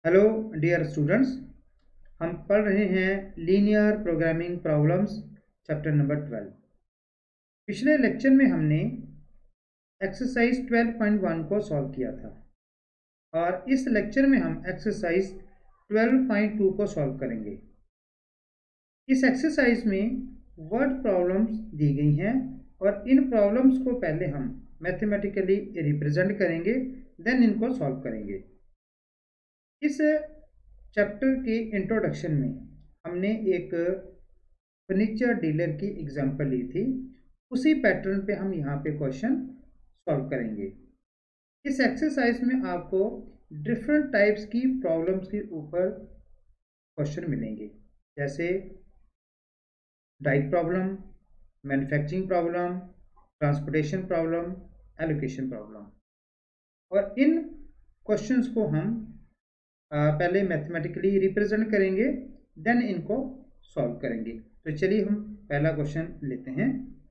Hello dear students, हम पढ़ रहे हैं linear programming problems chapter number 12। पिछले लेक्चर में हमने एक्सरसाइज 12.1 को सॉल्व किया था और इस लेक्चर में हम एक्सरसाइज 12.2 को सॉल्व करेंगे। इस एक्सरसाइज में वर्ड प्रॉब्लम्स दी गई हैं और इन प्रॉब्लम्स को पहले हम मैथमेटिकली रिप्रेजेंट करेंगे, देन इनको सॉल्व करेंगे। इस चैप्टर के इंट्रोडक्शन में हमने एक फर्नीचर डीलर की एग्जांपल ली थी। उसी पैटर्न पे हम यहाँ पे क्वेश्चन सॉल्व करेंगे। इस एक्सरसाइज में आपको डिफरेंट टाइप्स की प्रॉब्लम्स के ऊपर क्वेश्चन मिलेंगे, जैसे diet problem, manufacturing problem, transportation problem, allocation problem. और इन क्वेश्चंस को हम पहले मैथमेटिकली रिप्रेजेंट करेंगे, देन इनको सॉल्व करेंगे। तो चलिए हम पहला क्वेश्चन लेते हैं।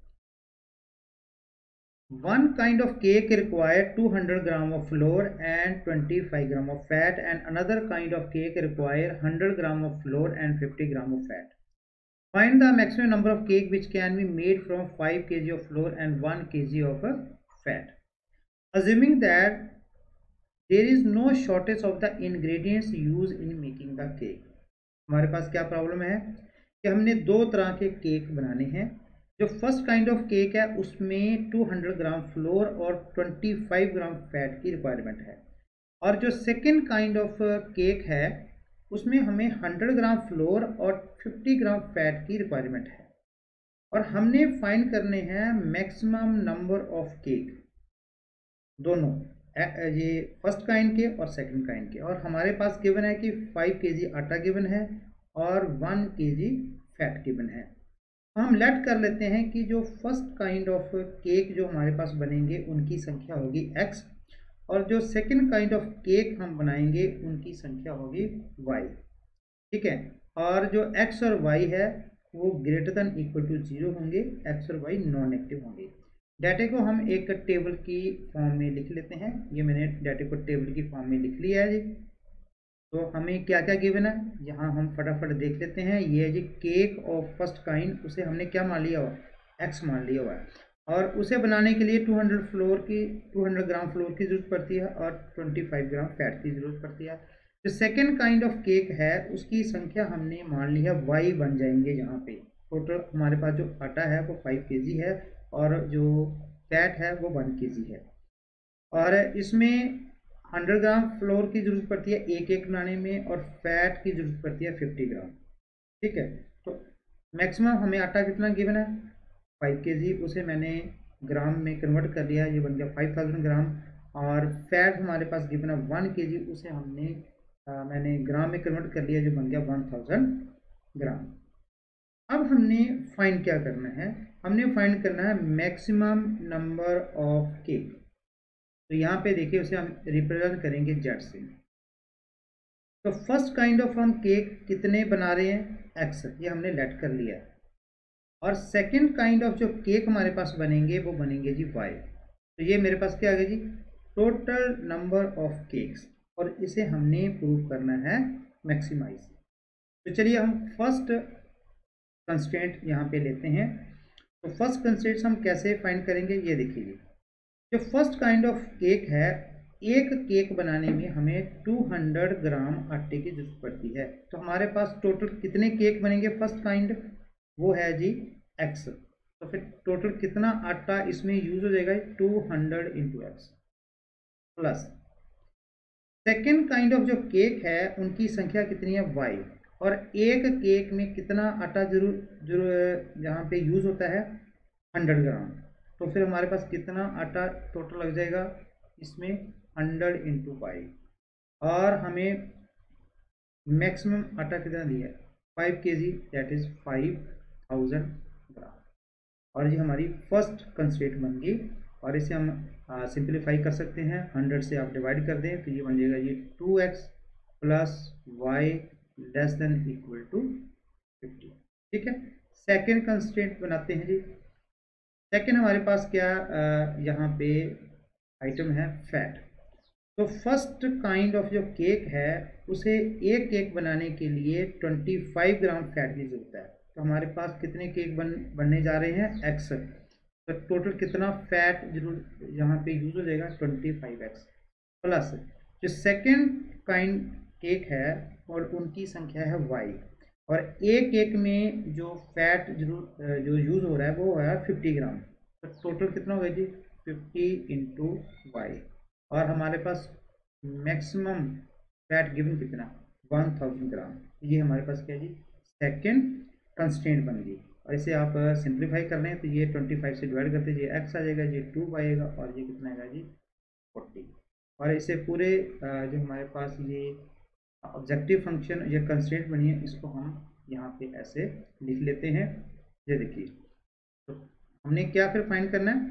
One kind of cake require 200 gram of flour and 25 gram of fat and another kind of cake require 100 gram of flour and 50 gram of fat. Find the maximum number of cake which can be made from 5 kg of flour and 1 kg of fat, assuming that there is no shortage of the ingredients used in making the cake। हमारे पास क्या problem है कि हमने दो तरह के cake बनाने हैं। जो फर्स्ट काइंड ऑफ केक है उसमें 200 ग्राम फ्लोर और 25 ग्राम फैट की रिक्वायरमेंट है, और जो सेकंड काइंड ऑफ केक है उसमें हमें 100 ग्राम फ्लोर और 50 ग्राम फैट की रिक्वायरमेंट है। और हमने फाइंड करने हैं मैक्सिमम नंबर ऑफ केक, दोनों ये फर्स्ट काइंड के और सेकंड काइंड के। और हमारे पास गिवन है कि 5 kg आटा गिवन है और 1 kg फैट गिवन है। हम लेट कर लेते हैं कि जो फर्स्ट काइंड ऑफ केक जो हमारे पास बनेंगे उनकी संख्या होगी x, और जो सेकंड काइंड ऑफ केक हम बनाएंगे उनकी संख्या होगी y। ठीक है, और जो x और y है वो ग्रेटर देन इक्वल टू 0 होंगे, x और y नॉन नेगेटिव होंगे। डाटे को हम एक टेबल की फॉर्म में लिख लेते हैं। ये मैंने डाटे को टेबल की फॉर्म में लिख लिया है जी। तो हमें क्या क्या गिवन है यहाँ हम फटाफट देख लेते हैं। ये है जी केक ऑफ फर्स्ट काइंड, उसे हमने क्या मान लिया हुआ, एक्स मान लिया हुआ है। और उसे बनाने के लिए 200 ग्राम फ्लोर की ज़रूरत पड़ती है और 25 ग्राम फैट की ज़रूरत पड़ती है। जो सेकेंड काइंड ऑफ केक है उसकी संख्या हमने मान ली है वाई बन जाएंगे। यहाँ पे टोटल हमारे पास जो आटा है वो 5 kg है और जो फैट है वो 1 kg है। और इसमें 100 ग्राम फ्लोर की जरूरत पड़ती है एक एक बनाने में, और फैट की जरूरत पड़ती है 50 ग्राम। ठीक है, तो मैक्सिमम हमें आटा कितना गिवन है 5 kg, उसे मैंने ग्राम में कन्वर्ट कर लिया, ये बन गया 5000 ग्राम। और फैट हमारे पास गिवन है 1 kg, उसे हमने मैंने ग्राम में कन्वर्ट कर लिया, जो बन गया 1000 ग्राम। अब हमने फाइंड क्या करना है, हमने फाइंड करना है मैक्सिमम नंबर ऑफ केक। तो यहाँ पे देखिए उसे हम रिप्रेजेंट करेंगे जेड से। तो फर्स्ट काइंड ऑफ हम केक कितने बना रहे हैं, एक्स, ये हमने लेट कर लिया है। और सेकंड काइंड ऑफ जो केक हमारे पास बनेंगे वो बनेंगे जी वाई। तो ये मेरे पास क्या आ गया जी, टोटल नंबर ऑफ केक्स, और इसे हमने प्रूव करना है मैक्सिमाइज। तो चलिए हम फर्स्ट कंस्ट्रेंट यहाँ पे लेते हैं। तो फर्स्ट कंस्ट्रेंट हम कैसे फाइंड करेंगे, ये देखिए। जो फर्स्ट काइंड ऑफ केक है, एक केक बनाने में हमें 200 ग्राम आटे की जरूरत पड़ती है। तो हमारे पास टोटल कितने केक बनेंगे फर्स्ट काइंड, वो है जी x। तो फिर टोटल कितना आटा इसमें यूज हो जाएगा, 200 into X plus second kind of जो केक है उनकी संख्या कितनी है y, और एक केक में कितना आटा जरूर यहाँ पे यूज होता है 100 ग्राम। तो फिर हमारे पास कितना आटा टोटल लग जाएगा इसमें 100 इंटू वाई, और हमें मैक्सिमम आटा कितना दिया है 5 kg, दैट इज 5000 ग्राम। और ये हमारी फर्स्ट कंस्ट्रेंट बन गई, और इसे हम सिंप्लीफाई कर सकते हैं। 100 से आप डिवाइड कर दें तो ये बन जाएगा ये 2x plus Y less than equal to 50। ठीक है, सेकेंड कंस्ट्रेंट बनाते हैं जी। सेकेंड हमारे पास क्या यहाँ पे आइटम है फैट। तो फर्स्ट काइंड ऑफ जो केक है उसे एक केक बनाने के लिए 25 ग्राम फैट की जरूरत है। तो हमारे पास कितने केक बनने जा रहे हैं, एक्स। तो टोटल कितना फैट जरूर यहाँ पे यूज हो जाएगा, 25x प्लस जो सेकेंड काइंड केक है और उनकी संख्या है y, और एक केक में जो फैट जरूर जो यूज हो रहा है वो है 50 ग्राम। तो टोटल कितना होगा जी, 50 इंटू वाई, और हमारे पास मैक्सिमम फैट गिवन कितना, 1000 ग्राम। ये हमारे पास क्या जी, सेकेंड कंस्ट्रेंट बन गई। और इसे आप सिंप्लीफाई कर रहे हैं तो ये 25 से डिवाइड करते ये x आ जाएगा, ये 2 आएगा, और ये कितना आएगा जी 40। और इसे पूरे जो हमारे पास ये ऑब्जेक्टिव फंक्शन ये कंस्ट्रेंट बनी है इसको हम यहाँ पे ऐसे लिख लेते हैं। ये देखिए, तो हमने क्या फिर फाइंड करना है,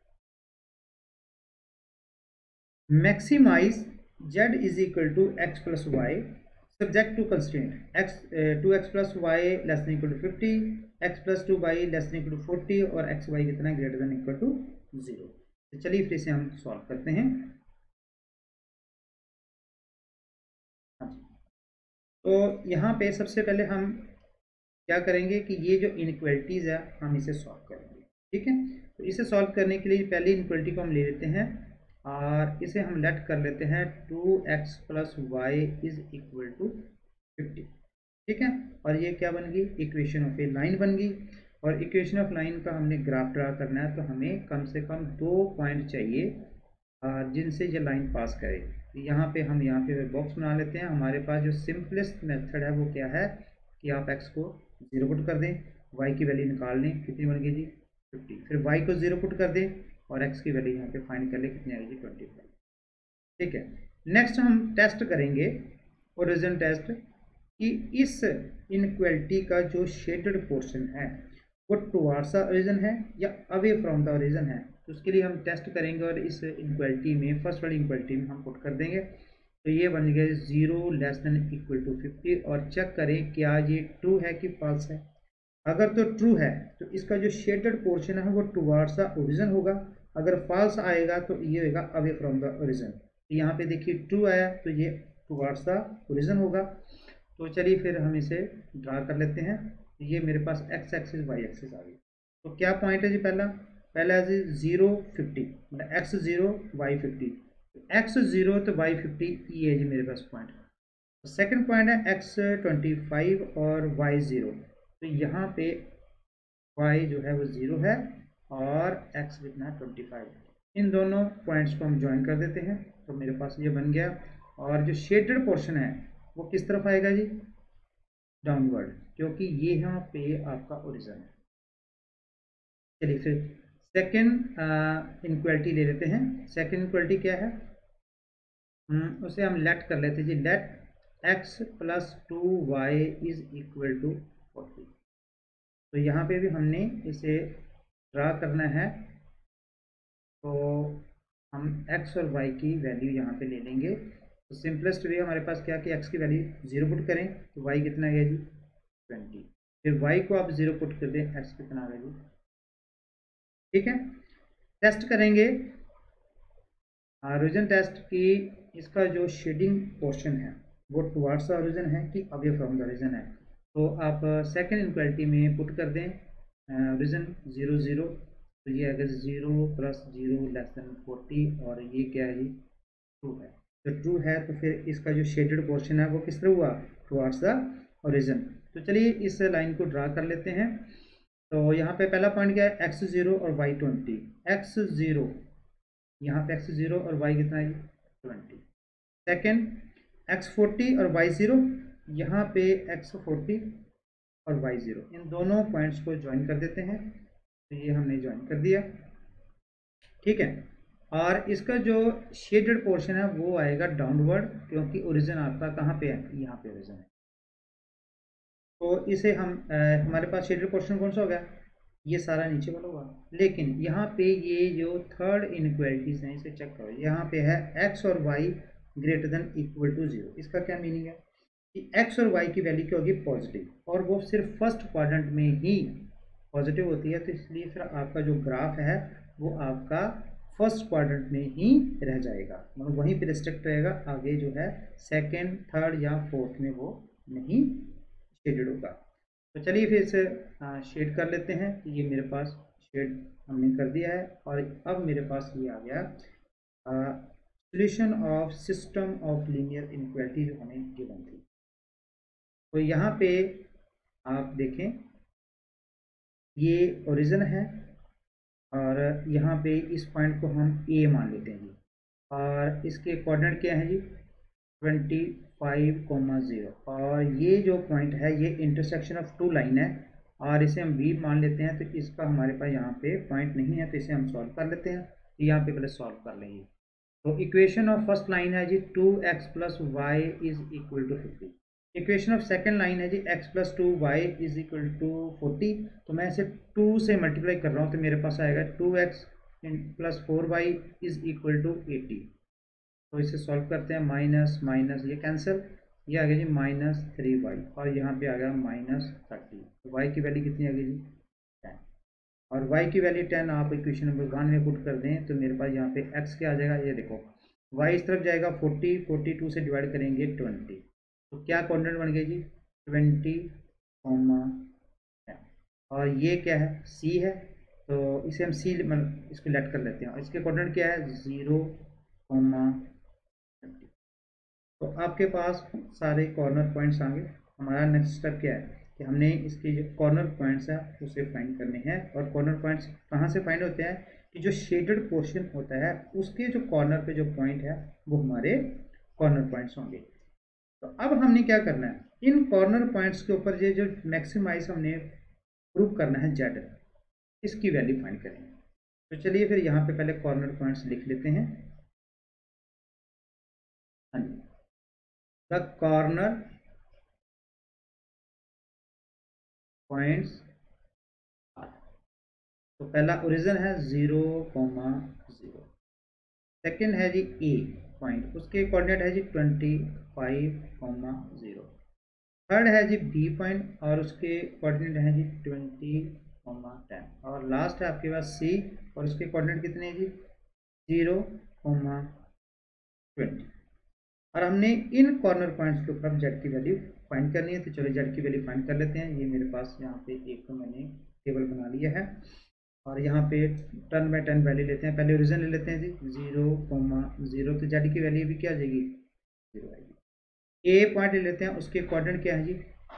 maximize z is equal to X plus Y subject to constraint x 2x plus Y less than equal to 50, x plus 2y less than equal to 40, और एक्स वाई कितना है, ग्रेटर देन इक्वल टू 0। तो चलिए फिर इसे हम solve करते हैं। तो यहाँ पे सबसे पहले हम क्या करेंगे कि ये जो इनइक्वलिटीज़ है हम इसे सॉल्व करेंगे, ठीक है। तो इसे सॉल्व करने के लिए पहली इनइक्वलिटी को हम ले लेते हैं और इसे हम लेट कर लेते हैं 2x plus Y is equal to 50, ठीक है। और ये क्या बन गई, इक्वेशन ऑफ ए लाइन बन गई। और इक्वेशन ऑफ लाइन का हमने ग्राफ ड्रा करना है तो हमें कम से कम 2 पॉइंट चाहिए जिनसे ये लाइन पास करे। तो यहाँ पे हम यहाँ पे बॉक्स बना लेते हैं। हमारे पास जो सिंपलेस्ट मेथड है वो क्या है कि आप x को 0 पुट कर दें, y की वैल्यू निकाल लें, कितनी बन गई जी 50, फिर y को 0 पुट कर दें और x की वैल्यू यहाँ पे फाइंड कर लें, कितनी आएगी 25, ठीक है। नेक्स्ट हम टेस्ट करेंगे ओरिजिन टेस्ट कि इस इनइक्वालिटी का जो शेडेड पोर्शन है वो टुवार्ड्स द ओरिजिन है या अवे फ्रॉम द ओरिजिन है। तो उसके लिए हम टेस्ट करेंगे और इस इनइक्वालिटी में फर्स्ट वाली इनइक्वालिटी में हम पुट कर देंगे। तो ये बन गया 0 लेस देन इक्वल टू 50, और चेक करें क्या ये ट्रू है कि फॉल्स है। अगर तो ट्रू है तो इसका जो शेडेड पोर्शन है वो टुवार्ड्स द ओरिजिन होगा, अगर फॉल्स आएगा तो ये होगा अवे फ्रॉम द ओरिजिन। तो यहाँ पे देखिए ट्रू आया तो ये टुवार्ड्स द ओरिजिन होगा। तो चलिए फिर हम इसे ड्रा कर लेते हैं। ये मेरे पास x एक्सिस y एक्सिस आ गई। तो क्या पॉइंट है जी, पहला है 0 50, मतलब x 0 y 50, x 0 तो y 50, ये है जी मेरे पास पॉइंट। सेकंड पॉइंट है x 25 और y 0, तो यहाँ पे y जो है वो 0 है और x कितना है 25। इन दोनों पॉइंट्स को हम ज्वाइन कर देते हैं तो मेरे पास ये बन गया। और जो शेडेड पोर्शन है वो किस तरफ आएगा जी, डाउनवर्ड, क्योंकि ये यहाँ पे आपका ओरिजिन है। चलिए फिर सेकेंड इनइक्वालिटी ले लेते हैं। सेकेंड इनइक्वालिटी क्या है, उसे हम लेट कर लेते हैं जी, let x plus 2y is equal to 40। तो यहाँ पे भी हमने इसे ड्रा करना है, तो हम x और y की वैल्यू यहाँ पे ले लेंगे। तो सिंपलेस्ट वे हमारे पास क्या कि x की वैल्यू 0 पुट करें तो y कितना गया जी 20, फिर y को आप 0 पुट कर दें, x कितना गया जी, ठीक है। टेस्ट करेंगे ओरिजिन टेस्ट की इसका जो शेडिंग पोर्शन है वो टुवार्ड्स द ओरिजिन है कि अवे फ्रॉम द ओरिजिन है। तो आप सेकेंड इनइक्वालिटी में पुट कर दें ओरिजिन 0 0, तो ये अगर 0 प्लस 0 लेस देन 40, और ये क्या है जी ट्रू है। तो ट्रू है तो फिर इसका जो शेडेड पोर्शन है वो किस तरह हुआ, टुवार्ड्स द ओरिजिन। तो चलिए इस लाइन को ड्रा कर लेते हैं। तो यहाँ पे पहला पॉइंट क्या है, x 0 और y 20, x 0 यहाँ पे x 0 और y कितना है 20। सेकेंड x 40 और y 0, यहाँ पे x 40 और y 0, इन दोनों पॉइंट्स को ज्वाइन कर देते हैं। तो ये हमने ज्वाइन कर दिया, ठीक है। और इसका जो शेडेड पोर्शन है वो आएगा डाउनवर्ड, क्योंकि ओरिजिन आपका कहाँ पे है, यहाँ पे ओरिजिन है। तो इसे हम हमारे पास शेडेड पोर्शन कौन सा होगा, ये सारा नीचे वाला होगा। लेकिन यहाँ पे ये जो थर्ड इनइक्वालिटीज हैं इसे चेक करो, यहाँ पे है x और y greater than equal to 0। इसका क्या मीनिंग है कि x और y की वैल्यू क्या होगी पॉजिटिव, और वो सिर्फ फर्स्ट क्वाड्रेंट में ही पॉजिटिव होती है। तो इसलिए फिर आपका जो ग्राफ है वो आपका फर्स्ट क्वाड्रेंट में ही रह जाएगा, मतलब वहीं पे रिस्ट्रिक्ट रहेगा, आगे जो है सेकंड, थर्ड या फोर्थ में वो नहीं शेडेड होगा। तो चलिए फिर इसे शेड कर लेते हैं। तो ये मेरे पास शेड हमने कर दिया है और अब मेरे पास ये आ गया solution of system of linear inequality जो हमें गिवन थी। तो यहाँ पे आप देखें ये ओरिजिन है और यहाँ पे इस पॉइंट को हम ए मान लेते हैं जी, और इसके कोऑर्डिनेट क्या है जी 25,0, और ये जो पॉइंट है ये इंटरसेक्शन ऑफ टू लाइन है और इसे हम बी मान लेते हैं। तो इसका हमारे पास यहाँ पे पॉइंट नहीं है, तो इसे हम सॉल्व कर लेते हैं। यहाँ पे पहले सॉल्व कर लेंगे। तो इक्वेशन ऑफ फर्स्ट लाइन है जी 2x + y = 50। Equation of second line है जी x + 2y = 40। तो मैं इसे 2 से मल्टीप्लाई कर रहा हूँ, तो मेरे पास आएगा 2x + 4y = 80। तो इसे सॉल्व करते हैं, माइनस माइनस ये कैंसिल, ये आ गया जी -3y और यहाँ पे आ गया -30। तो y की वैल्यू कितनी आ गई जी 10, और y की वैल्यू 10 आप इक्वेशन नंबर 1 में पुट कर दें तो मेरे पास यहाँ पे x क्या आ जाएगा, ये देखो y इस तरफ जाएगा 40, 42 से डिवाइड करेंगे 20, तो क्या कोऑर्डिनेट बन गया जी 20, 10, और ये क्या है c है, तो इसे हम c मतलब इसको लेट कर लेते हैं, और इसके कोऑर्डिनेट क्या है 0, 20। तो आपके पास सारे कॉर्नर पॉइंट्स आएंगे। हमारा नेक्स्ट स्टेप क्या है कि हमने इसके जो कॉर्नर पॉइंट्स हैं उसे फाइंड करने हैं, और कॉर्नर पॉइंट्स कहाँ से फाइंड होते हैं कि जो शेडेड पोर्शन होता है उसके जो कॉर्नर पे जो पॉइंट है वो हमारे कॉर्नर पॉइंट्स होंगे। तो अब हमने क्या करना है, इन कॉर्नर पॉइंट्स के ऊपर ये जो मैक्सिमाइज हमने प्रूव करना है जेड, इसकी वैल्यू फाइंड करेंगे। तो चलिए फिर यहाँ पे पहले कॉर्नर पॉइंट्स लिख लेते हैं। हाँ जी, द कॉर्नर पॉइंट्स, तो पहला ओरिजिन है 0, 0। सेकेंड है जी ए पॉइंट, उसके कोऑर्डिनेट है जी 25, 0। थर्ड है जी बी पॉइंट और उसके कोऑर्डिनेट है जी 20, 10। और लास्ट है आपके पास सी और उसके कोऑर्डिनेट कितने हैं जी 0, 20। और हमने इन कॉर्नर पॉइंट्स के ऊपर जेड की वैल्यू फाइंड करनी है। तो चलो जेड की वैल्यू फाइंड कर लेते हैं। ये मेरे पास यहाँ पे एक तो मैंने टेबल बना लिया है और यहाँ पे 10 बाई 10 वैल्यू लेते हैं। पहले ओरिजिन ले लेते हैं जी 0, 0, तो जेड की वैल्यू भी क्या आ जाएगी 0 आएगी। ए पॉइंट ले लेते हैं, उसके कोऑर्डिनेट क्या है जी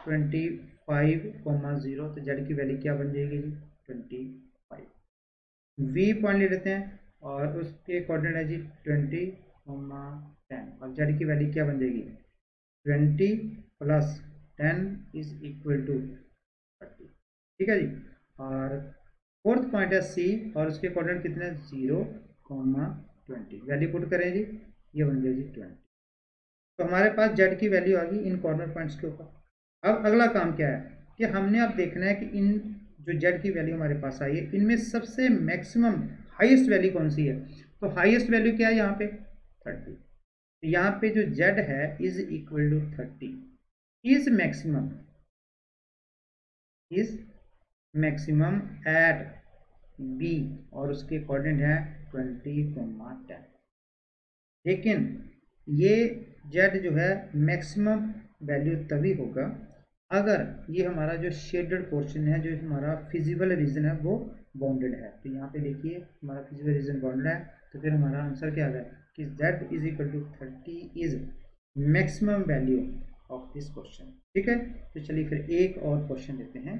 25, 0, तो जेड की वैल्यू क्या बन जाएगी जी 25। वी पॉइंट ले लेते हैं और उसके कोऑर्डिनेट है जी 20, 10, और जेड की वैल्यू क्या बन जाएगी 20 + 10 = 30। ठीक है जी। और फोर्थ पॉइंट है सी और उसके कोऑर्डिनेट कितने 0, 20, वैल्यू पुट करें जी, ये बन गया जी 20। तो हमारे पास जेड की वैल्यू आ गई इन कॉर्नर पॉइंट्स के ऊपर। अब अगला काम क्या है कि हमने अब देखना है कि इन जो जेड की वैल्यू हमारे पास आई है इनमें सबसे मैक्सिमम हाईएस्ट वैल्यू कौन सी है। तो हाईएस्ट वैल्यू क्या है यहाँ पे 30। तो यहाँ पे जो जेड है = 30 इज मैक्सिमम एट बी और उसके कोऑर्डिनेट है 20, 10। लेकिन ये जेड जो है मैक्सिमम वैल्यू तभी होगा अगर ये हमारा जो शेडेड पोर्शन है, जो हमारा फिजिबल रीजन है वो बाउंडेड है। तो यहाँ पे देखिए हमारा फिजिबल रीजन बाउंडेड है, तो फिर हमारा आंसर क्या आ गया कि z = 30 is maximum value of this question. ठीक है, तो चलिए फिर एक और क्वेश्चन लेते हैं।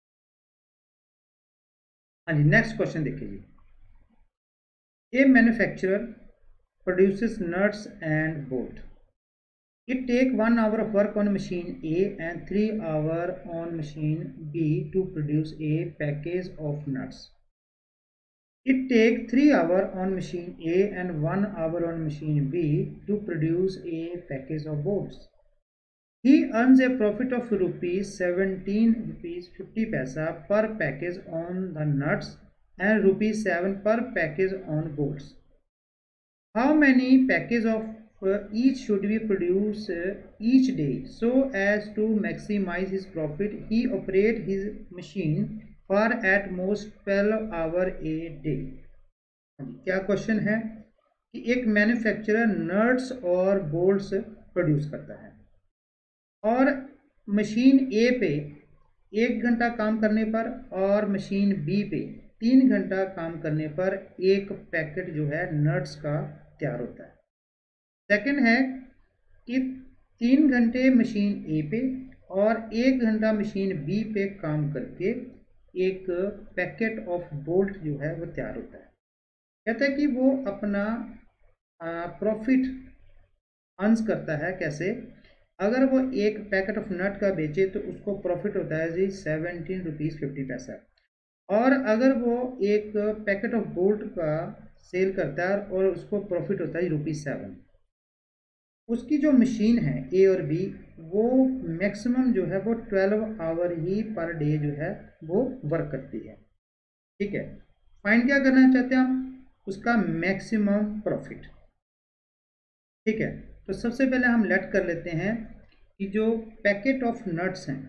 हाँ जी, नेक्स्ट क्वेश्चन देखिए जी। A manufacturer produces nuts and bolt. It take 1 hour of work on machine A and 3 hours on machine B to produce a package of nuts. It take 3 hours on machine A and 1 hour on machine B to produce a package of bolts. He earns a profit of ₹17.50 per package on the nuts and ₹7 per package on bolts. How many packages of each should be produced each day so as to maximize his profit? He operates his machine for at most 12 hours a day. क्या question है कि एक manufacturer nuts और bolts produce करता है और machine ए पे 1 घंटा काम करने पर और मशीन बी पे 3 घंटा काम करने पर एक पैकेट जो है नट्स का तैयार होता है। सेकंड है कि 3 घंटे मशीन ए पे और 1 घंटा मशीन बी पे काम करके एक पैकेट ऑफ बोल्ट जो है वो तैयार होता है। कहता है कि वो अपना प्रॉफिट अर्न्स करता है। कैसे? अगर वो एक पैकेट ऑफ नट का बेचे तो उसको प्रॉफिट होता है जी 17 रुपीज़ 50 पैसा, और अगर वो एक पैकेट ऑफ बोल्ट का सेल करता है और उसको प्रॉफिट होता है ₹7। उसकी जो मशीन है ए और बी वो मैक्सिमम जो है वो 12 आवर ही पर डे जो है वो वर्क करती है। ठीक है, फाइंड क्या करना चाहते हैं हम? उसका मैक्सिमम प्रॉफिट। ठीक है, तो सबसे पहले हम लेट कर लेते हैं कि जो पैकेट ऑफ नट्स हैं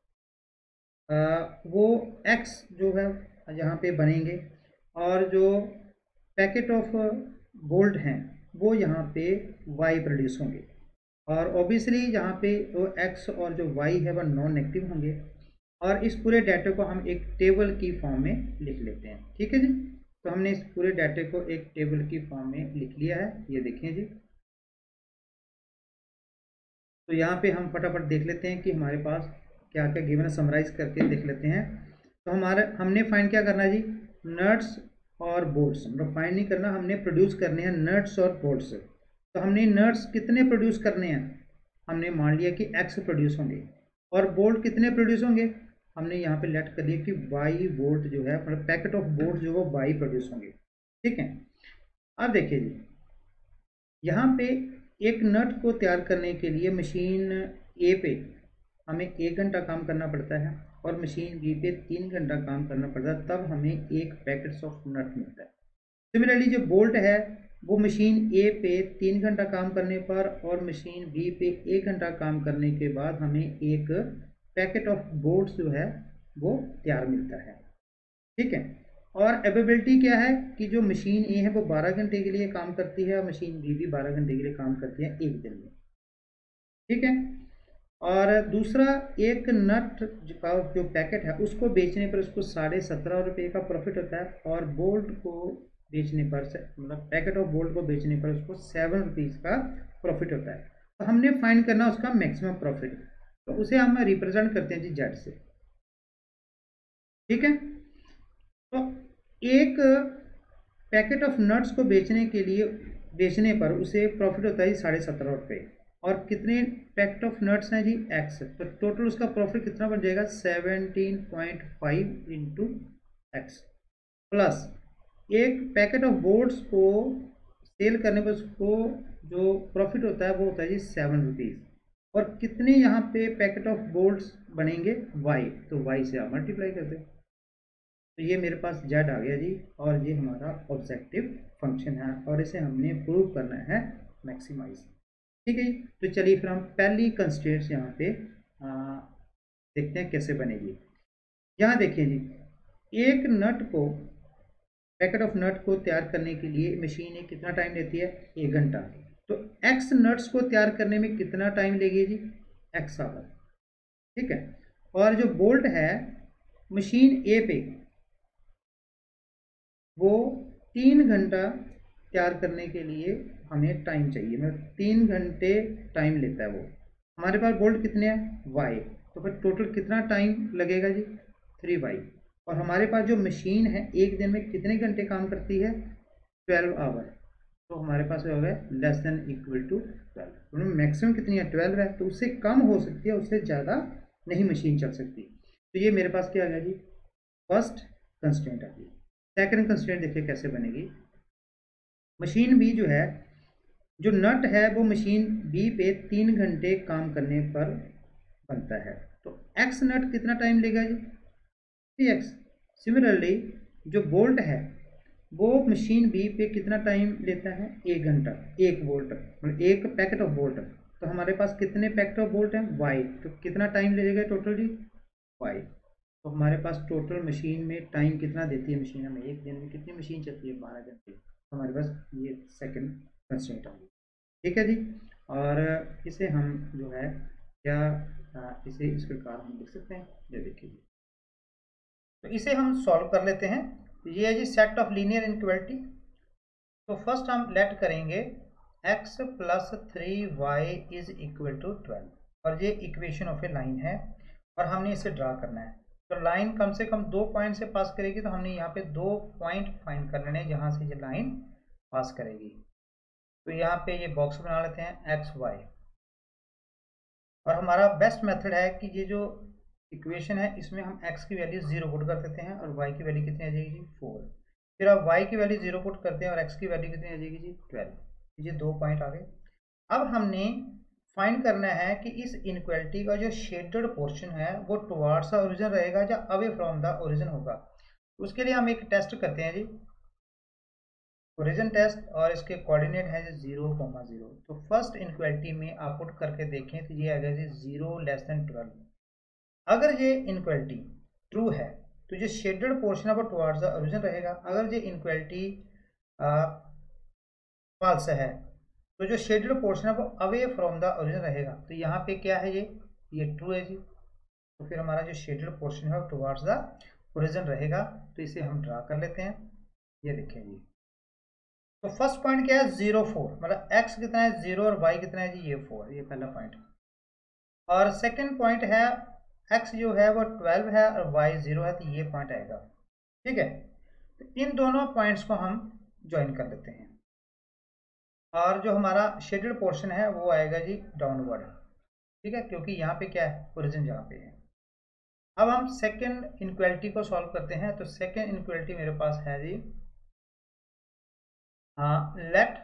वो एक्स जो है यहाँ पे बनेंगे और जो पैकेट ऑफ बोल्ट हैं वो यहाँ पे वाई प्रोड्यूस होंगे, और ऑब्वियसली यहाँ पे वो एक्स और जो वाई है वह नॉन नेगेटिव होंगे। और इस पूरे डाटे को हम एक टेबल की फॉर्म में लिख लेते हैं। ठीक है जी, तो हमने इस पूरे डाटे को एक टेबल की फॉर्म में लिख लिया है। ये देखिए जी, तो यहाँ पे हम फटाफट देख लेते हैं कि हमारे पास क्या क्या गिवन है, समराइज करके देख लेते हैं। तो हमने फाइंड क्या करना है जी? नट्स और बोल्ट्स। मतलब फाइंड नहीं करना, हमने प्रोड्यूस करने हैं नट्स और बोल्ट्स। तो हमने नट्स कितने प्रोड्यूस करने हैं? हमने मान लिया कि एक्स प्रोड्यूस होंगे, और बोल्ट कितने प्रोड्यूस होंगे? हमने यहाँ पे लेट कर लिया कि वाई बोल्ट जो है, मतलब पैकेट ऑफ बोल्ट जो वो वाई प्रोड्यूस होंगे। ठीक है, अब देखिए जी, यहाँ पे एक नट को तैयार करने के लिए मशीन ए पे हमें 1 घंटा काम करना पड़ता है और मशीन बी पे 3 घंटा काम करना पड़ता है, तब हमें एक पैकेट्स ऑफ नट मिलता है। सिमिलरली जो बोल्ट है वो मशीन ए पे 3 घंटा काम करने पर और मशीन बी पे 1 घंटा काम करने के बाद हमें एक पैकेट ऑफ बोल्ट जो है वो तैयार मिलता है। ठीक है, और अवेलेबिलिटी क्या है कि जो मशीन ए है वो 12 घंटे के लिए काम करती है और मशीन बी भी 12 घंटे के लिए काम करती है एक दिन में। ठीक है, और दूसरा, एक नट का जो पैकेट है उसको बेचने पर उसको 17.5 रुपये का प्रॉफिट होता है, और बोल्ट को बेचने पर मतलब पैकेट ऑफ बोल्ट को बेचने पर उसको 7 रुपीज़ का प्रॉफिट होता है। तो हमने फाइंड करना उसका मैक्सिमम प्रॉफिट, तो उसे हम रिप्रेजेंट करते हैं जी जेड से। ठीक है, तो एक पैकेट ऑफ नट्स को बेचने पर उसे प्रॉफिट होता है जी 17.5 रुपये, और कितने पैकेट ऑफ नट्स हैं जी? एक्स। तो टोटल उसका प्रॉफिट कितना बन जाएगा? 17.5 इंटू एक्स, प्लस एक पैकेट ऑफ बोल्ट्स को सेल करने पर उसको जो प्रॉफिट होता है वो होता है जी 7 रुपीज़, और कितने यहाँ पे पैकेट ऑफ बोल्ट्स बनेंगे? वाई, तो वाई से आप मल्टीप्लाई कर दें। तो ये मेरे पास जेड आ गया जी, और ये हमारा ऑब्जेक्टिव फंक्शन है और इसे हमने प्रूव करना है मैक्सिमाइज। ठीक है जी, तो चलिए फिर हम पहली कंस्ट्रेंट्स यहाँ पे देखते हैं कैसे बनेगी। यहाँ देखिए जी, एक नट को, पैकेट ऑफ नट को तैयार करने के लिए मशीन कितना टाइम लेती है? 1 घंटा। तो एक्स नट्स को तैयार करने में कितना टाइम लेगी जी? X our. ठीक है, और जो बोल्ट है मशीन ए पे वो 3 घंटा तैयार करने के लिए हमें टाइम चाहिए, मतलब 3 घंटे टाइम लेता है वो। हमारे पास बोल्ट कितने हैं? वाई, तो फिर टोटल कितना टाइम लगेगा जी? 3y। और हमारे पास जो मशीन है एक दिन में कितने घंटे काम करती है? 12 आवर। तो हमारे पास हो गया लेस देन इक्वल टू 12, तो मैक्सिमम कितनी है? 12 है, तो उससे कम हो सकती है, उससे ज़्यादा नहीं मशीन चल सकती। तो ये मेरे पास क्या आ गया जी? फर्स्ट कंस्ट्रेंट आ गई। सेकंड कंस्ट्रेंट देखिए कैसे बनेगी। मशीन बी जो है, जो नट है वो मशीन बी पे 3 घंटे काम करने पर बनता है, तो एक्स नट कितना टाइम लेगा जी? 3x। सिमिलरली जो बोल्ट है वो मशीन बी पे कितना टाइम लेता है? 1 घंटा। एक बोल्ट मतलब एक पैकेट ऑफ बोल्ट, तो हमारे पास कितने पैकेट ऑफ बोल्ट हैं? वाई, तो कितना टाइम लगेगा टोटल जी? वाई। तो हमारे पास टोटल मशीन में टाइम कितना देती है मशीन हमें, एक दिन में कितनी मशीन चलती है, 12 घंटे। तो हमारे पास ये सेकंड कंस्ट्रेंट आ गई, ठीक है जी। और इसे हम जो है क्या इसे इस प्रकार हम लिख सकते हैं, ये देखिए जी। तो इसे हम सॉल्व कर लेते हैं। ये है जी सेट ऑफ लीनियर इनइक्वालिटी। तो फर्स्ट हम लेट करेंगे x plus 3y is equal to 12 और ये इक्वेशन ऑफ ए लाइन है और हमने इसे ड्रा करना है। तो लाइन कम से कम 2 पॉइंट से पास करेगी, तो हमने यहाँ पे 2 पॉइंट फाइंड कर लेने जहाँ से ये लाइन पास करेगी। तो यहाँ पे ये बॉक्स बना लेते हैं एक्स वाई, और हमारा बेस्ट मेथड है कि ये जो इक्वेशन है इसमें हम x की वैल्यू 0 पुट कर देते हैं और y की वैल्यू कितनी आ जाएगी जी 4। फिर आप y की वैल्यू 0 पुट करते हैं और x की वैल्यू कितनी आ जाएगी जी 12। ये 2 पॉइंट आ गए। अब हमने फाइंड करना है कि इस इनइक्वालिटी का जो शेडेड पोर्शन है वो टुवार्ड्स द ओरिजिन रहेगा या अवे फ्रॉम द ओरिजिन होगा। उसके लिए हम एक टेस्ट करते हैं जी, ओरिजिन टेस्ट, और इसके कोऑर्डिनेट है 0,0। तो फर्स्ट इनइक्वालिटी में आप पुट करके देखें तो ये आ गया जी 0 लेस देन 12। अगर ये इनइक्वालिटी ट्रू है तो जो शेडेड पोर्शन है वो टुवार्ड्स द ओरिजिन रहेगा। अगर ये इनइक्वालिटी फॉल्स है तो जो शेडेड पोर्शन है वो अवे फ्रॉम द ओरिजिन रहेगा। तो यहाँ पे क्या है, ये ट्रू है जी। तो फिर हमारा जो शेडेड पोर्शन है वो टुवार्ड्स द ओरिजिन रहेगा। तो इसे हम ड्रा कर लेते हैं, ये देखें जी। तो फर्स्ट पॉइंट क्या है 0 4, मतलब x कितना है 0 और y कितना है जी ये 4, ये पहला पॉइंट। और सेकंड पॉइंट है x जो है वो 12 है और y 0 है, तो ये पॉइंट आएगा, ठीक है। तो इन दोनों पॉइंट्स को हम ज्वाइन कर लेते हैं और जो हमारा शेडेड पोर्शन है वो आएगा जी डाउनवर्ड, ठीक है, क्योंकि यहाँ पे क्या है ओरिजिन जहाँ पे है। अब हम सेकंड इनइक्वालिटी को सॉल्व करते हैं। तो सेकंड इनइक्वालिटी मेरे पास है जी लेट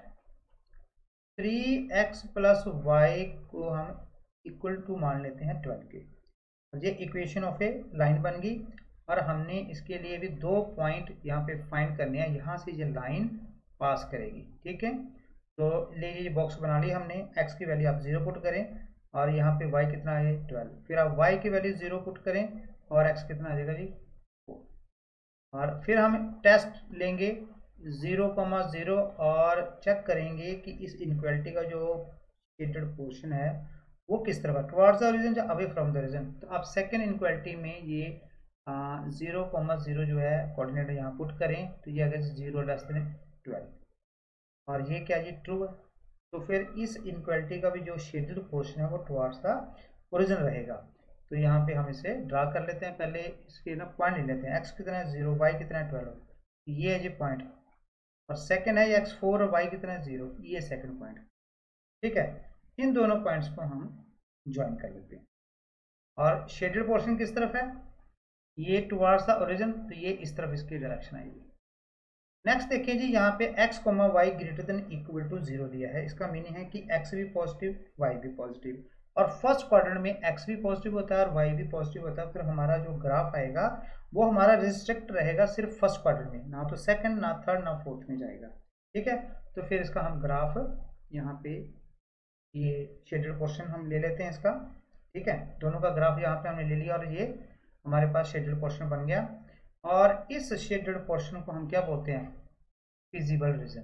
3x प्लस वाई को हम इक्वल टू मान लेते हैं 12 के। ये इक्वेशन ऑफ ए लाइन बन गई और हमने इसके लिए भी 2 पॉइंट यहाँ पे फाइंड करने हैं, यहाँ से ये लाइन पास करेगी, ठीक है। तो लीजिए बॉक्स बना लिया हमने, x की वैल्यू आप 0 पुट करें और यहाँ पे y कितना है 12। फिर आप y की वैल्यू 0 पुट करें और x कितना आ जाएगा जी 4। और फिर हम टेस्ट लेंगे 0,0 और चेक करेंगे कि इस इनइक्वालिटी का जो शेडेड पोर्शन है वो किस तरह का, टुवार्ड्स द ओरिजिन या अवे फ्रॉम द ओरिजिन। तो आप सेकंड इनइक्वालिटी में ये 0,0 जो है कोऑर्डिनेट यहाँ पुट करें तो ये अगर 0 लेस देन 12 और ये क्या जी ट्रू है। तो फिर इस इनइक्वालिटी का भी जो शेडेड पोर्शन है वो टुवार्ड्स द ओरिजिन रहेगा। तो यहाँ पे हम इसे ड्रा कर लेते हैं। पहले इसके ना पॉइंट ले लेते हैं, x कितना है 0, y कितना है 12, ये है जी पॉइंट। और सेकंड है x 4 और y कितना है 0, ये सेकंड पॉइंट, ठीक है। इन दोनों पॉइंट्स को हम ज्वाइन कर लेते हैं और शेडेड पोर्शन किस तरफ है, ये टुवार्ड्स द ओरिजिन, तो ये इस तरफ इसकी डायरेक्शन आएगी। नेक्स्ट देखिए जी, यहाँ पे x, y greater than equal to 0 दिया है। इसका मीनिंग है कि x भी पॉजिटिव y भी पॉजिटिव, और फर्स्ट क्वाड्रेंट में x भी पॉजिटिव होता है और y भी पॉजिटिव होता है। फिर हमारा जो ग्राफ आएगा वो हमारा रिस्ट्रिक्ट रहेगा सिर्फ फर्स्ट क्वाड्रेंट में, ना तो सेकंड, ना थर्ड, ना फोर्थ में जाएगा, ठीक है। तो फिर इसका हम ग्राफ यहाँ पे ये शेडेड पोर्शन हम ले लेते हैं इसका, ठीक है। दोनों का ग्राफ यहाँ पे हमने ले लिया और ये हमारे पास शेडेड पोर्शन बन गया। और इस शेडेड पोर्शन को हम क्या बोलते हैं, विजिबल रीजन,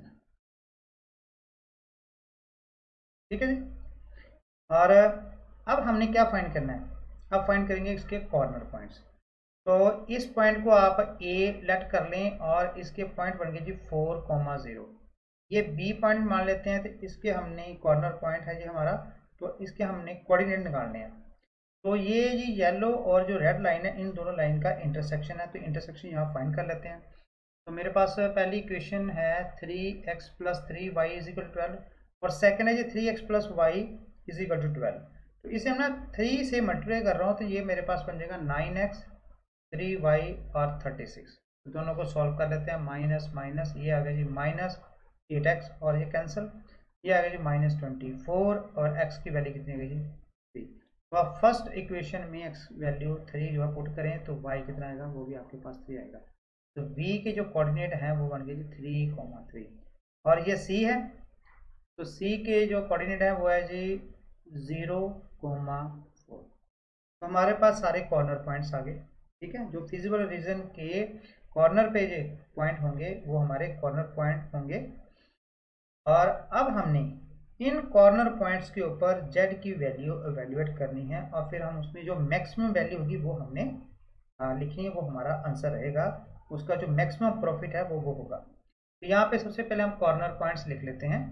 ठीक है जी। और अब हमने क्या फाइंड करना है, अब फाइंड करेंगे इसके कॉर्नर पॉइंट्स। तो इस पॉइंट को आप A लेट कर लें और इसके पॉइंट बन गए जी 4,0। ये B पॉइंट मान लेते हैं। तो इसके हमने कॉर्नर पॉइंट है जी हमारा, तो इसके हमने कोऑर्डिनेट निकालने हैं। तो ये जी येलो और जो रेड लाइन है इन दोनों लाइन का इंटरसेक्शन है, तो इंटरसेक्शन यहाँ फाइंड कर लेते हैं। तो मेरे पास पहली इक्वेशन है 3x plus 3y is equal to 12 और सेकंड है जी 3x plus Y is equal to 12। तो इसे हम ना 3 से मल्टीप्लाई कर रहा हूँ, तो ये मेरे पास बन जाएगा 9x 3y और 36। तो दोनों को सॉल्व कर लेते हैं, माइनस माइनस ये आ गया जी माइनस 8x और ये कैंसिल, ये आ गया जी -24 और x की वैल्यू कितनी आ गई जी 3। तो आप फर्स्ट इक्वेशन में x वैल्यू 3 जो है पुट करें तो y कितना आएगा, वो भी आपके पास 3 आएगा। तो b के जो कोऑर्डिनेट हैं वो बन गए जी 3,3 और ये c है, तो c के जो कोऑर्डिनेट है वो है जी 0,4। तो हमारे पास सारे कॉर्नर पॉइंट्स आ गए। ठीक है, जो फिजिबल रीजन के कॉर्नर पे जो पॉइंट होंगे वो हमारे कॉर्नर पॉइंट होंगे। और अब हमने इन कॉर्नर पॉइंट्स के ऊपर जेड की वैल्यू एवेल्युएट करनी है और फिर हम उसमें जो मैक्सिमम वैल्यू होगी वो हमने लिखनी है, वो हमारा आंसर रहेगा। उसका जो मैक्सिमम प्रॉफिट है वो होगा। तो यहाँ पे सबसे पहले हम कॉर्नर पॉइंट्स लिख लेते हैं।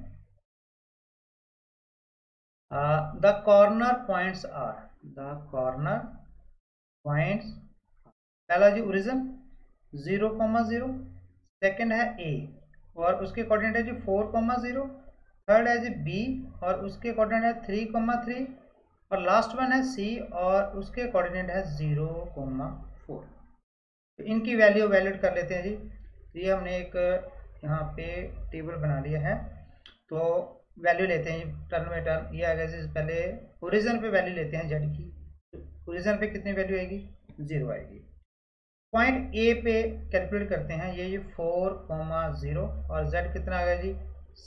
The corner points are, the corner points, पहला जी ओरिजिन 0,0, सेकंड है ए और उसके कोऑर्डिनेट है जी 4,0, थर्ड है जी बी और उसके कोऑर्डिनेट है 3,3 और लास्ट वन है सी और उसके कोऑर्डिनेट है 0,4। तो इनकी वैल्यू वैलिड कर लेते हैं जी। तो ये हमने एक यहाँ पे टेबल बना लिया है। तो वैल्यू लेते हैं टर्न बाई टर्न। ये आएगा जी, पहले ओरिजिन पे वैल्यू लेते हैं जेड की। तो ओरिजिन पे कितनी वैल्यू आएगी? 0 आएगी। पॉइंट ए पे कैलकुलेट करते हैं, ये 4,0 और जेड कितना आ गया जी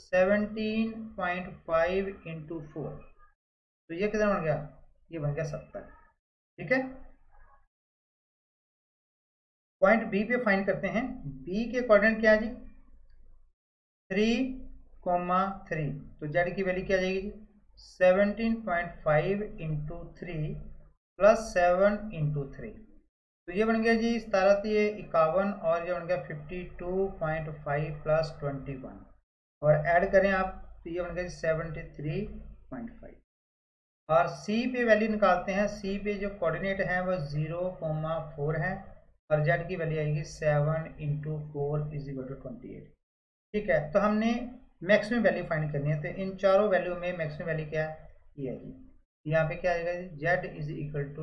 17.5 इंटू 4। तो ये कितना बन गया? ये बन गया 70। ठीक है, पॉइंट बी पे फाइंड करते हैं। बी के कोऑर्डिनेट क्या है जी 3,3। तो जेड की वैल्यू क्या आ जाएगी जी 17.5 इंटू 3 प्लस 7 इंटू 3। तो ये बन गया जी 17,51 और ये बन गया 52.5 प्लस 21 और ऐड करें आप तो ये बन गया 73.5। और सी पे वैल्यू निकालते हैं। सी पे जो कोऑर्डिनेट है वो 0,4 है और जेड की वैल्यू आएगी 7 इंटू 4 इज इक्वल टू 28। ठीक है, तो हमने मैक्सिमम वैल्यू फाइंड करनी है। तो इन चारों वैल्यू में मैक्सिमम वैल्यू क्या है? ये है जी। यहाँ पे क्या आएगा जी Z is equal to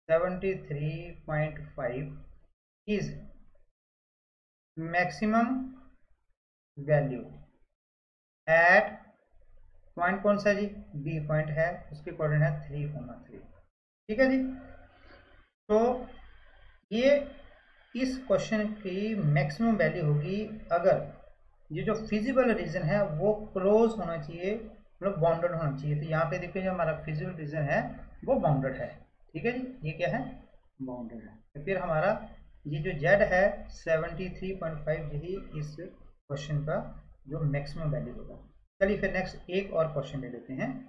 73.5 is maximum value at point कौन सा जी बी पॉइंट है, उसके कोऑर्डिनेट है 3,3। ठीक है जी। तो ये इस क्वेश्चन की मैक्सिमम वैल्यू होगी अगर ये जो फिजिबल रीजन है वो क्लोज होना चाहिए, मतलब बाउंडेड होना चाहिए। तो यहाँ पे देखिए जो हमारा फिजिबल रीजन है वो बाउंडेड है। ठीक है जी, ये क्या है? बाउंडेड है। तो फिर हमारा ये जो जेड है 73.5 यही इस क्वेश्चन का जो मैक्सिमम वैल्यू होगा। चलिए फिर नेक्स्ट एक और क्वेश्चन ले लेते हैं।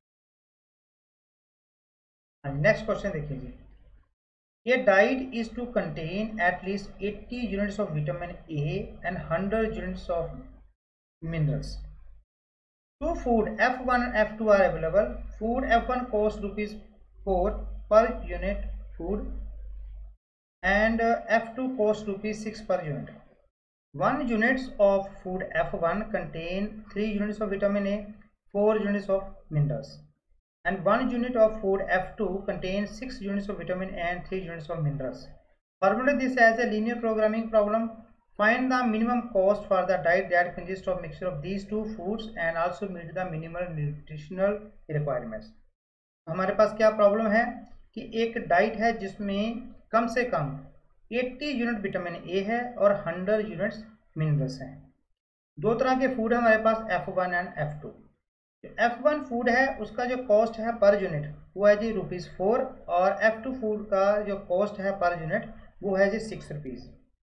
नेक्स्ट क्वेश्चन देखिए जी, A diet is to contain at least 80 units of vitamin A and 100 units of minerals. Two food F1 and F2 are available. Food F1 costs ₹4 per unit food and F2 costs ₹6 per unit. 1 units of food F1 contain 3 units of vitamin A, 4 units of minerals. And 1 unit of food F2 contains 6 units of vitamin A and 3 units of minerals. Formulate this as a linear programming problem. Find the minimum cost for the diet that consists of mixture of these two foods and also meet the minimal nutritional requirements. हमारे पास क्या problem है कि एक diet है जिसमें कम से कम 80 unit vitamin A है और 100 यूनिट्स मिनरल्स हैं। दो तरह के फूड है हमारे पास F1 and F2। F1 food है उसका जो कॉस्ट है पर यूनिट वो है जी ₹4 और F2 फूड का जो कॉस्ट है पर यूनिट वो है जी ₹6।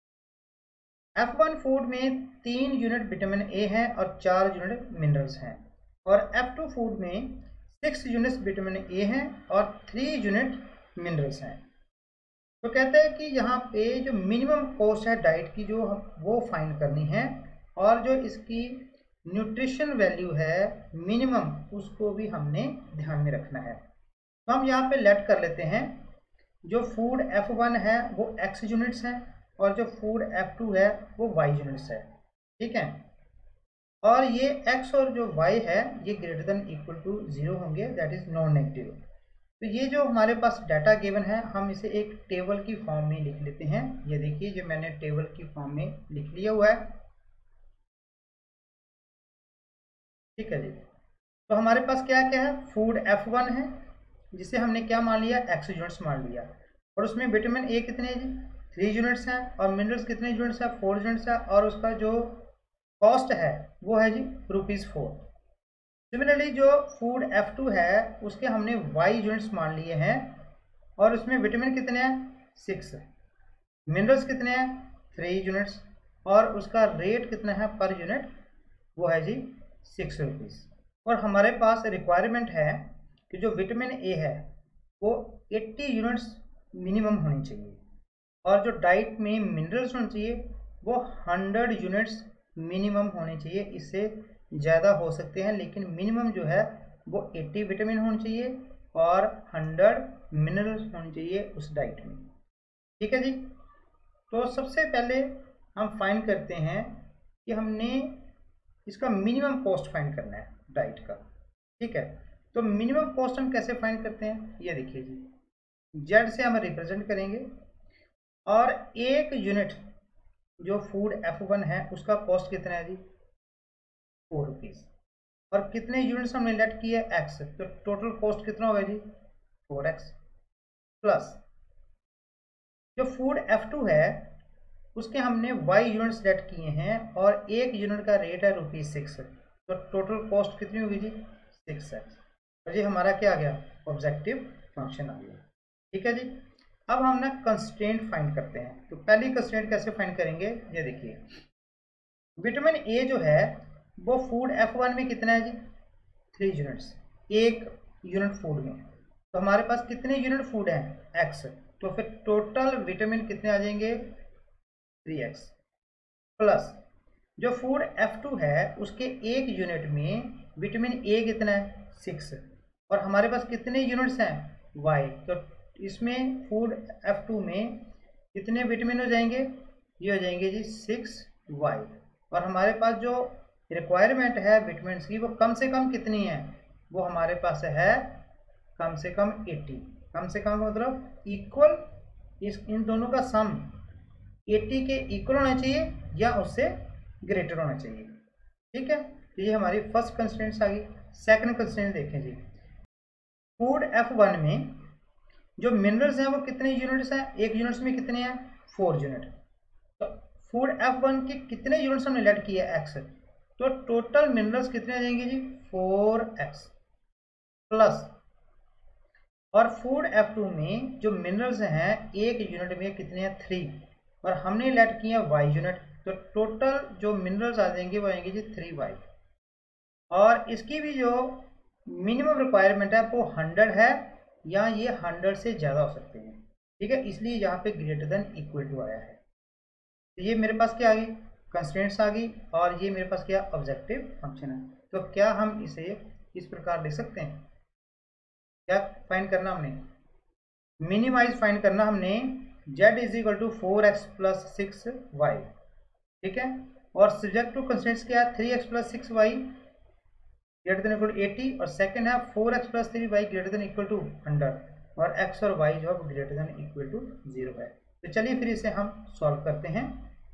F1 फूड में 3 यूनिट विटामिन ए है और 4 यूनिट मिनरल्स हैं और F2 फूड में 6 यूनिट विटामिन ए हैं और 3 यूनिट मिनरल्स हैं। तो कहते हैं कि यहाँ पे जो मिनिमम कॉस्ट है डाइट की जो वो फाइंड करनी है और जो इसकी न्यूट्रिशन वैल्यू है मिनिमम उसको भी हमने ध्यान में रखना है। तो हम यहाँ पे लेट कर लेते हैं जो फूड F1 है वो X यूनिट्स है और जो फूड F2 है वो Y यूनिट्स है। ठीक है, और ये X और जो Y है ये ग्रेटर देन इक्वल टू 0 होंगे, दैट इज नॉन नेगेटिव। तो ये जो हमारे पास डाटा गिवन है हम इसे एक टेबल की फॉर्म में लिख लेते हैं। ये देखिए जो मैंने टेबल की फॉर्म में लिख लिया हुआ है। ठीक है जी, तो हमारे पास क्या क्या है? फूड F1 है जिसे हमने क्या मान लिया X यूनिट्स मान लिया और उसमें विटामिन ए कितने हैं जी 3 यूनिट्स हैं और मिनरल्स कितने यूनिट्स हैं 4 यूनिट्स है और उसका जो कॉस्ट है वो है जी ₹4। सिमिलरली जो फूड F2 है उसके हमने Y यूनिट्स मान लिए हैं और उसमें विटामिन कितने हैं 6 है। मिनरल्स कितने हैं 3 यूनिट्स, और उसका रेट कितना है पर यूनिट, वो है जी 6 रुपीज़। और हमारे पास रिक्वायरमेंट है कि जो विटामिन ए है वो 80 यूनिट्स मिनिमम होनी चाहिए, और जो डाइट में मिनरल्स होने चाहिए वो 100 यूनिट्स मिनिमम होने चाहिए। इससे ज़्यादा हो सकते हैं लेकिन मिनिमम जो है वो 80 विटामिन होने चाहिए और 100 मिनरल्स होने चाहिए उस डाइट में। ठीक है जी। तो सबसे पहले हम फाइंड करते हैं कि हमने इसका मिनिमम कॉस्ट फाइंड करना है डाइट का। ठीक है, तो मिनिमम कॉस्ट हम कैसे फाइंड करते हैं, ये देखिए जी, जेड से हम रिप्रेजेंट करेंगे, और एक यूनिट जो फूड F1 है उसका कॉस्ट कितना है जी 4 रुपीज़, और कितने यूनिट्स हमने लेट किए एक्स, तो टोटल कॉस्ट कितना होगा जी 4x, प्लस जो फूड F2 है उसके हमने y यूनिट्स लेट किए हैं और एक यूनिट का रेट है ₹6, तो टोटल कॉस्ट कितनी होगी जी 6x, और ये हमारा क्या आ गया ऑब्जेक्टिव फंक्शन आ गया। ठीक है जी। अब हम ना कंस्ट्रेंट फाइंड करते हैं, तो पहली कंस्ट्रेंट कैसे फाइंड करेंगे, ये देखिए, विटामिन ए जो है वो फूड F1 में कितना है जी 3 यूनिट्स, एक यूनिट फूड में, तो हमारे पास कितने यूनिट फूड हैं x, तो फिर टोटल विटामिन कितने आ जाएंगे 3x, प्लस जो फूड F2 है उसके एक यूनिट में विटामिन ए कितना है 6, और हमारे पास कितने यूनिट्स हैं y, तो इसमें फूड F2 में कितने विटामिन हो जाएंगे, ये हो जाएंगे जी 6y, और हमारे पास जो रिक्वायरमेंट है विटामिन की वो कम से कम कितनी है, वो हमारे पास है कम से कम 80, कम से कम मतलब इक्वल, इन दोनों का सम 80 के इक्वल होना चाहिए या उससे ग्रेटर होना चाहिए। ठीक है, तो ये हमारी फर्स्ट कंस्ट्रेंट्स आ गई। सेकंड कंस्ट्रेंट देखें जी, फूड F1 में जो मिनरल्स हैं वो कितने यूनिट्स हैं, एक यूनिट्स में कितने हैं 4 यूनिट, तो फूड F1 के कितने यूनिट्स हमने लेट किए x, तो टोटल मिनरल्स कितने आ जाएंगे जी 4x, प्लस और फूड F2 में जो मिनरल्स हैं एक यूनिट में कितने हैं 3, और हमने लेट किए हैं y यूनिट, तो टोटल जो मिनरल्स आ जाएंगे वो आएंगे जी 3y, और इसकी भी जो मिनिमम रिक्वायरमेंट है वो 100 है, या ये 100 से ज़्यादा हो सकते हैं। ठीक है, इसलिए यहाँ पे ग्रेटर देन इक्वल टू आया है। तो ये मेरे पास क्या आ गई कंस्ट्रेंट्स आ गई, और ये मेरे पास क्या ऑब्जेक्टिव फंक्शन है। तो क्या हम इसे इस प्रकार लिख सकते हैं, क्या फाइंड करना हमने, मिनिमाइज फाइंड करना हमने, z is equal to 4x plus 6y। ठीक है, और सब्जेक्ट टू कंस्ट्रेंट्स क्या है 3x plus 6y greater than equal to 80, और सेकंड है 4x plus 3y greater than equal to 100, और x और y जो है ग्रेटर देन इक्वल टू 0 है। तो चलिए फिर इसे हम सॉल्व करते हैं।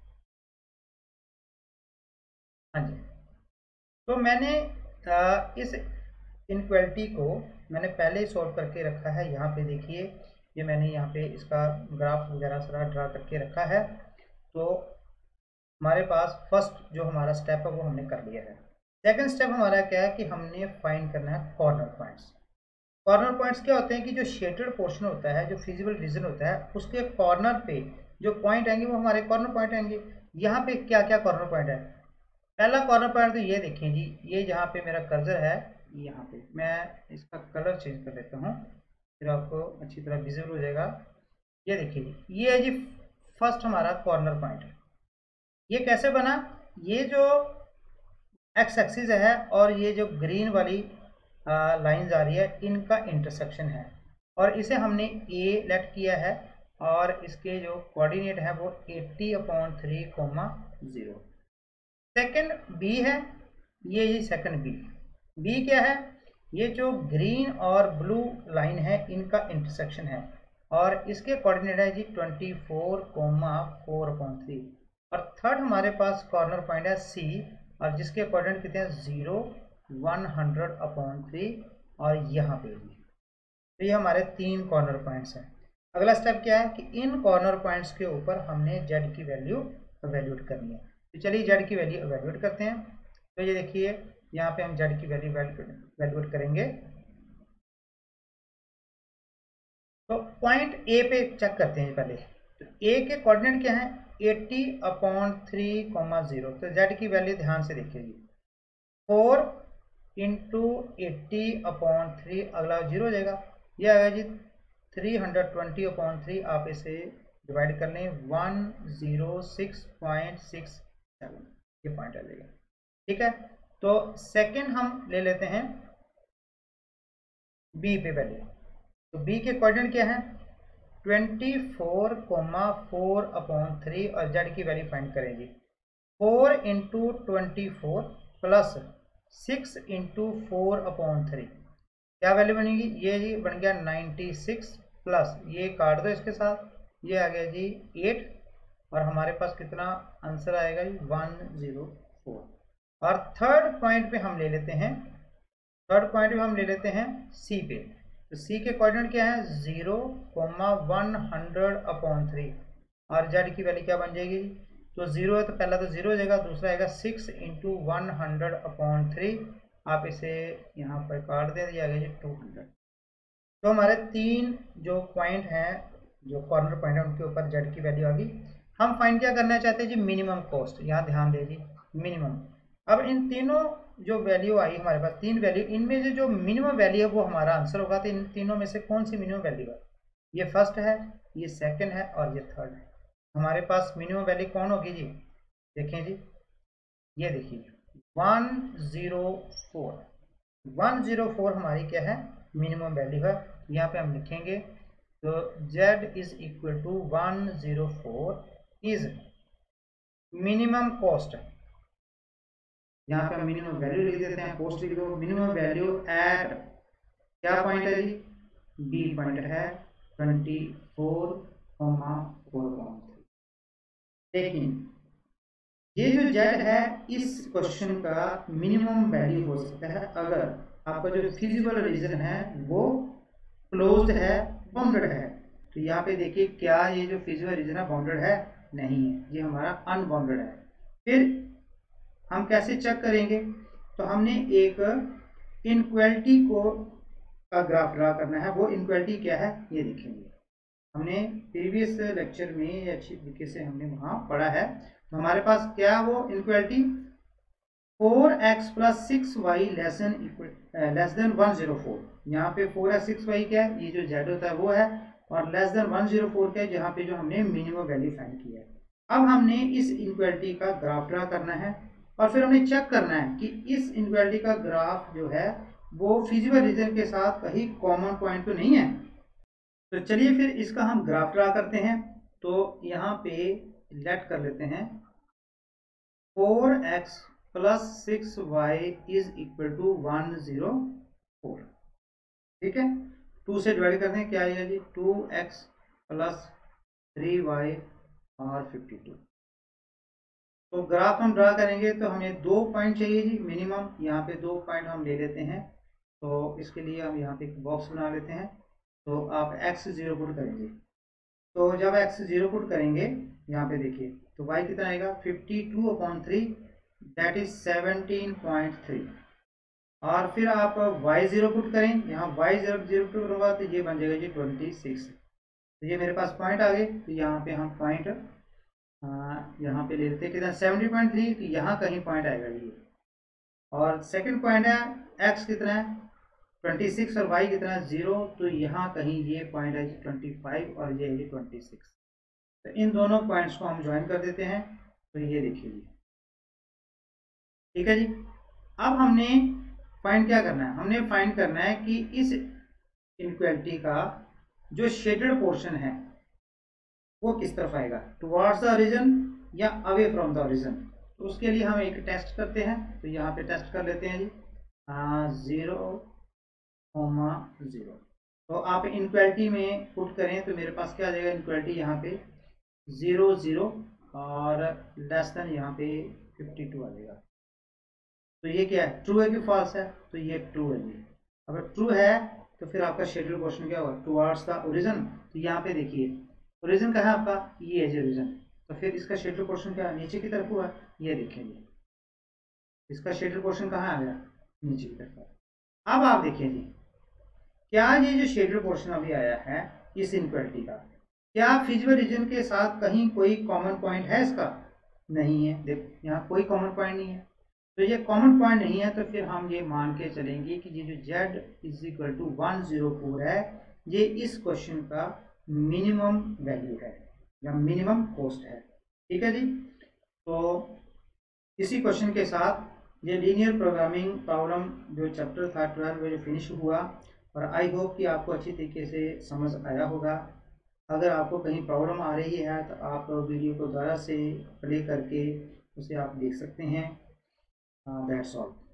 हाँ जी, तो मैंने इस इनक्वालिटी को मैंने पहले ही सॉल्व करके रखा है। यहाँ पे देखिए, ये मैंने यहाँ पे इसका ग्राफ वगैरह सारा ड्रा करके रखा है। तो हमारे पास फर्स्ट जो हमारा स्टेप है वो हमने कर लिया है। सेकंड स्टेप हमारा क्या है कि हमने फाइंड करना है कॉर्नर पॉइंट्स। कॉर्नर पॉइंट्स क्या होते हैं कि जो शेडेड पोर्शन होता है, जो फिजिबल रीजन होता है, उसके कॉर्नर पे जो पॉइंट आएंगे वो हमारे कॉर्नर पॉइंट आएंगे। यहाँ पे क्या क्या कॉर्नर पॉइंट है, पहला कॉर्नर पॉइंट तो ये देखें जी, ये जहाँ पे मेरा कर्सर है, यहाँ पे मैं इसका कलर चेंज कर देता हूँ फिर आपको अच्छी तरह विजिबल हो जाएगा। ये देखिए जी, ये है जी फर्स्ट हमारा कॉर्नर पॉइंट। ये कैसे बना, ये जो एक्स एक्सिस है और ये जो ग्रीन वाली लाइंस आ रही है इनका इंटरसेक्शन है, और इसे हमने ए लेट किया है, और इसके जो कोऑर्डिनेट है वो 80/3, 0। सेकंड बी है, ये सेकंड बी, बी क्या है, ये जो ग्रीन और ब्लू लाइन है इनका इंटरसेक्शन है, और इसके कोऑर्डिनेट है जी 24,4/3। और थर्ड हमारे पास कॉर्नर पॉइंट है सी, और जिसके कोऑर्डिनेट कितने हैं 0, 100/3 और यहाँ पे भी। तो ये हमारे 3 कॉर्नर पॉइंट्स हैं। अगला स्टेप क्या है कि इन कॉर्नर पॉइंट्स के ऊपर हमने जेड की वैल्यू एवेल्यूएट करनी है। तो चलिए जेड की वैल्यू एवेल्यूएट करते हैं। तो ये देखिए, यहाँ पे हम जेड की वैल्यू एवेल्यूएट करेंगे। तो पॉइंट ए पे चेक करते हैं पहले, तो ए के कोऑर्डिनेट क्या है 80/3, 0। तो z की वैल्यू ध्यान से देखिए 4 इंटू 80/3, अगला 0 हो जाएगा, ये आएगा जी 320/3। आप इसे डिवाइड कर लें 106.67, ये पॉइंट आ जाएगा। ठीक है, तो सेकंड हम ले लेते हैं बी पे वैल्यू। तो बी के कोऑर्डिनेट क्या है 24,4/3 और z की वैल्यू फाइंड करेंगे 4 इंटू 24 प्लस 6 इंटू 4/3, क्या वैल्यू बनेगी, ये जी बन गया 96 प्लस ये काट दो इसके साथ, ये आ गया जी 8 और हमारे पास कितना आंसर आएगा जी 104। और थर्ड पॉइंट पे हम ले लेते हैं सी पे। तो सी के कोऑर्डिनेट क्या है 0,100/3 और z की वैल्यू क्या बन जाएगी, तो 0 है तो पहला तो 0 हो जाएगा, दूसरा आएगा 6 इंटू 100/3। आप इसे यहाँ पर काट दें, ये आ गया जी 200। तो हमारे तीन जो पॉइंट हैं, जो कॉर्नर पॉइंट है, उनके ऊपर z की वैल्यू आ गई। हम फाइंड क्या करना चाहते हैं जी मिनिमम कॉस्ट, यहाँ ध्यान दे जी मिनिमम। अब इन तीनों जो वैल्यू आई हमारे पास, तीन वैल्यू, इनमें से जो मिनिमम वैल्यू है वो हमारा आंसर होगा। तो इन तीनों में से कौन सी मिनिमम वैल्यू है, ये फर्स्ट है, ये सेकंड है और ये थर्ड है। हमारे पास मिनिमम वैल्यू कौन होगी जी, देखें जी, ये देखिए 104 हमारी क्या है मिनिमम वैल्यू है। यहाँ पे हम लिखेंगे तो z is equal to 104 is minimum cost. यहाँ पे हम मिनिमम वैल्यू लिख देते हैं, कॉस्ट लिख दो, मिनिमम वैल्यू एट क्या पॉइंट है जी, बी पॉइंट है 24,4/3। लेकिन ये जो z है इस क्वेश्चन का मिनिमम वैल्यू हो सकता है अगर आपका जो फिजिबल रीजन है वो क्लोज्ड है, बाउंडेड है। तो यहाँ पे देखिए क्या ये जो फिजिबल रीजन है बाउंडेड है, नहीं है, ये हमारा अनबाउंडेड है। फिर हम कैसे चेक करेंगे, तो हमने एक इनक्वालिटी को का ग्राफ ड्रा करना है। वो इनक्वालिटी क्या है ये देखेंगे, हमने प्रीवियस लेक्चर में अच्छी तरीके से हमने वहाँ पढ़ा है। तो हमारे पास क्या वो inequality 4x + 6y less than 104। यहाँ पे 4x 6y क्या है, ये जो z होता है वो है, और लेस देन 104 क्या है, जहाँ पे जो हमने मिनिमम वैल्यू फाइंड किया है। अब हमने इस इनक्वालिटी का ग्राफ ड्रा करना है और फिर हमने चेक करना है कि इस इनक्वालिटी का ग्राफ जो है वो फिजिबल रीजन के साथ कहीं कॉमन पॉइंट तो नहीं है। तो चलिए फिर इसका हम ग्राफ ड्रा करते हैं। तो यहाँ पे लेट कर लेते हैं 4x + 6y is equal to 104। ठीक है, 2 से डिवाइड करते हैं, क्या आएगा जी 2x + 3y और 52। तो ग्राफ हम ड्रा करेंगे तो हमें 2 पॉइंट चाहिए जी मिनिमम, यहाँ पे 2 पॉइंट हम ले लेते हैं। तो इसके लिए हम यहाँ पे एक बॉक्स बना लेते हैं। तो आप x 0 पुट करेंगे, तो जब x 0 पुट करेंगे यहाँ पे देखिए तो y कितना आएगा 52/3, दैट इज 17.3। और फिर आप y 0 पुट करें, यहाँ y 0 पुट करूँगा तो ये बन जाएगा जी 26। तो ये मेरे पास पॉइंट आ गए। तो यहाँ पे हम पॉइंट यहाँ पे ले लेते हैं कितना 70.3, तो यहाँ कहीं पॉइंट आएगा ये। और सेकंड पॉइंट है x कितना है 26 और y कितना है 0, तो यहाँ कहीं ये पॉइंट है 25 और ये है 26। तो इन दोनों पॉइंट्स को हम ज्वाइन कर देते हैं। तो ये देखिए जी, ठीक है जी। अब हमने फाइंड क्या करना है, हमने फाइंड करना है कि इस इनक्वालिटी का जो शेडेड पोर्शन है वो किस तरफ आएगा, टुवर्ड्स द ओरिजिन या अवे फ्रॉम द ओरिजिन। तो उसके लिए हम एक टेस्ट करते हैं। तो यहाँ पे टेस्ट कर लेते हैं जी 0,0। तो आप इनक्वालिटी में पुट करें तो मेरे पास क्या आ जाएगा, इनक्वालिटी यहाँ पे 0 0 और लेस देन यहाँ पे 52 आ जाएगा। तो ये क्या है, ट्रू है कि फॉल्स है, तो ये ट्रू है जी। अगर ट्रू है तो फिर आपका शेड्यूल क्वेश्चन क्या होगा टुवर्ड्स द ओरिजिन। तो यहाँ पे देखिए ओरिजिन कहाँ है आपका, ये है जी ओरिजिन। तो फिर इसका शेड्यूल क्वेश्चन क्या नीचे की तरफ हुआ, ये देखेंगे इसका शेड्यूल क्वेश्चन कहाँ आ गया, नीचे की तरफ। अब आप देखिए जी क्या ये जो शेड्यूल पोर्शन अभी आया है इस इनक्वालिटी का, क्या फिजिबल रीजन के साथ कहीं कोई कॉमन पॉइंट है इसका? नहीं है। देखो यहाँ कोई कॉमन पॉइंट नहीं है, तो ये कॉमन पॉइंट नहीं है, तो फिर हम ये मान के चलेंगे कि ये जो z इज इक्वल टू 104 है, ये इस क्वेश्चन का मिनिमम वैल्यू है या मिनिमम कॉस्ट है। ठीक है जी। तो इसी क्वेश्चन के साथ ये लीनियर प्रोग्रामिंग प्रॉब्लम जो चैप्टर था 12 जो फिनिश हुआ, और आई होप कि आपको अच्छी तरीके से समझ आया होगा। अगर आपको कहीं प्रॉब्लम आ रही है तो आप वीडियो को दोबारा से प्ले करके उसे आप देख सकते हैं। That's all.